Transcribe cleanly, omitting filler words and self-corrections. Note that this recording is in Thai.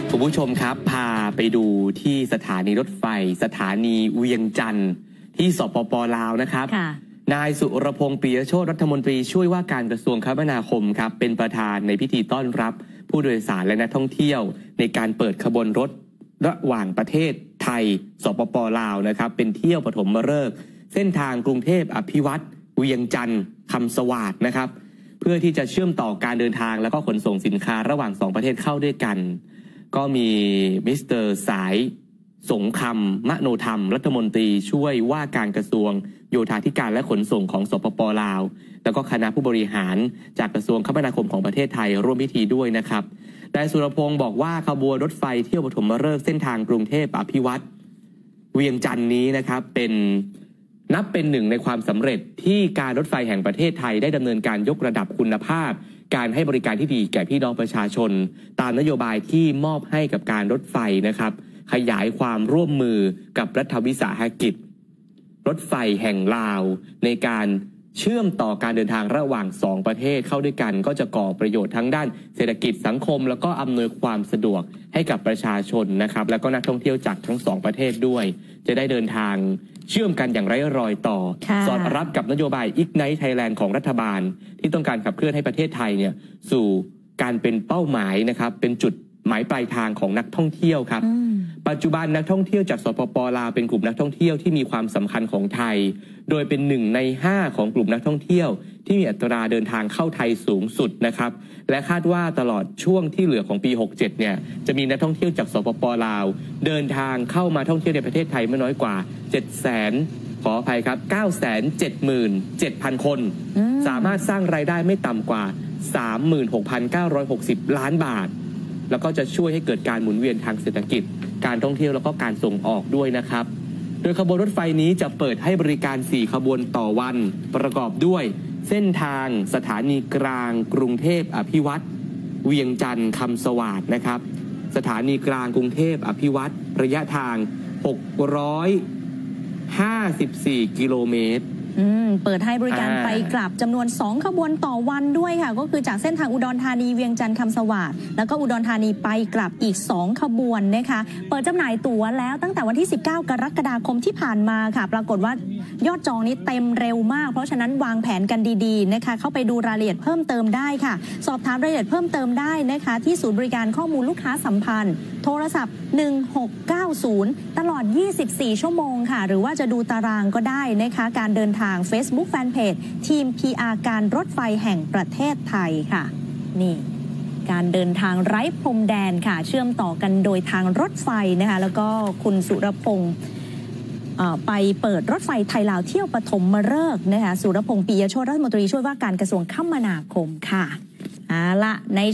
คุณผู้ชมครับพาไปดูที่สถานีรถไฟสถานีเวียงจันทร์ที่สปป.ลาวนะครับนายสุรพงษ์ ปิยโชติรัฐมนตรีช่วยว่าการกระทรวงคมนาคมครับเป็นประธานในพิธีต้อนรับผู้โดยสารและนักท่องเที่ยวในการเปิดขบวนรถระหว่างประเทศไทยสปป.ลาวนะครับเป็นเที่ยวปฐมฤกษ์เส้นทางกรุงเทพอภิวัตรเวียงจันทร์คำสวาทนะครับเพื่อที่จะเชื่อมต่อการเดินทางแล้วก็ขนส่งสินค้าระหว่าง2ประเทศเข้าด้วยกันก็มีมิสเตอร์สายสงคำมโนธรรมรัฐมนตรีช่วยว่าการกระทรวงโยธาธิการและขนส่งของสปป.ลาวแล้วก็คณะผู้บริหารจากกระทรวงคมนาคมของประเทศไทยร่วมพิธีด้วยนะครับนายสุรพงษ์บอกว่าขบวนรถไฟเที่ยวปฐมฤกษ์เส้นทางกรุงเทพอภิวัตรเวียงจันทร์นี้นะครับนับเป็นหนึ่งในความสำเร็จที่การรถไฟแห่งประเทศไทยได้ดำเนินการยกระดับคุณภาพการให้บริการที่ดีแก่พี่น้องประชาชนตามนโยบายที่มอบให้กับการรถไฟนะครับขยายความร่วมมือกับรัฐวิสาหกิจรถไฟแห่งลาวในการเชื่อมต่อการเดินทางระหว่าง2ประเทศเข้าด้วยกันก็จะก่อประโยชน์ทั้งด้านเศรษฐกิจสังคมแล้วก็อำนวยความสะดวกให้กับประชาชนนะครับแล้วก็นักท่องเที่ยวจากทั้ง2ประเทศด้วยจะได้เดินทางเชื่อมกันอย่างไร้รอยต่อสอดรับกับนโยบาย Ignite Thailand ของรัฐบาลที่ต้องการขับเคลื่อนให้ประเทศไทยเนี่ยสู่การเป็นเป้าหมายนะครับเป็นจุดหมายปลายทางของนักท่องเที่ยวครับปัจจุบันนักท่องเที่ยวจากสปป.ลาวเป็นกลุ่มนักท่องเที่ยวที่มีความสำคัญของไทยโดยเป็น1 ใน 5ของกลุ่มนักท่องเที่ยวที่มีอัตราเดินทางเข้าไทยสูงสุดนะครับและคาดว่าตลอดช่วงที่เหลือของปี67เนี่ยจะมีนักท่องเที่ยวจากสปป.ลาวเดินทางเข้ามาท่องเที่ยวในประเทศไทยไม่น้อยกว่า 977,000 คนสามารถสร้างรายได้ไม่ต่ำกว่า 36,960 ล้านบาทแล้วก็จะช่วยให้เกิดการหมุนเวียนทางเศรษฐกิจการท่องเที่ยวแล้วก็การส่งออกด้วยนะครับโดยขบวนรถไฟนี้จะเปิดให้บริการ4ขบวนต่อวันประกอบด้วยเส้นทางสถานีกลางกรุงเทพอภิวัตรเวียงจันทร์คำสวาทนะครับสถานีกลางกรุงเทพอภิวัตรระยะทาง654 กิโลเมตรเปิดให้บริการไปกลับจำนวน2ขบวนต่อวันด้วยค่ะก็คือจากเส้นทางอุดรธานีเวียงจันทร์คำสวาทแล้วก็อุดรธานีไปกลับอีก2ขบวนนะคะเปิดจำหน่ายตั๋วแล้วตั้งแต่วันที่19 กรกฎาคมที่ผ่านมาค่ะปรากฏว่ายอดจองนี้เต็มเร็วมากเพราะฉะนั้นวางแผนกันดีๆนะคะเข้าไปดูรายละเอียดเพิ่มเติมได้ค่ะสอบถามรายละเอียดเพิ่มเติมได้นะคะที่ศูนย์บริการข้อมูลลูกค้าสัมพันธ์โทรศัพท์1690ตลอด24ชั่วโมงค่ะหรือว่าจะดูตารางก็ได้นะคะการเดินทาง Facebook Fanpage ทีม PR การรถไฟแห่งประเทศไทยค่ะนี่การเดินทางไร้พรมแดนค่ะเชื่อมต่อกันโดยทางรถไฟนะคะแล้วก็คุณสุรพงษ์ไปเปิดรถไฟไทยลาวเที่ยวปฐมฤกษ์นะคะสุรพงษ์ ปิยโชติรัฐมนตรีช่วยว่าการกระทรวงคมนาคมค่ะเอาละใน